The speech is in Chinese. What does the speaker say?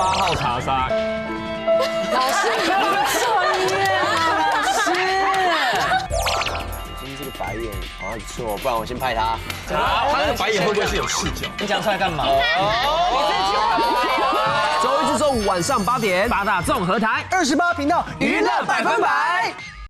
8号查杀。 老师，你不错耶，老师。 今天这个白眼好像不错，不然我先拍他。 他那个白眼会不会是有视角？ 你讲出来干嘛？ 周一至周五晚上8点， 八大综合台 28频道娱乐100%。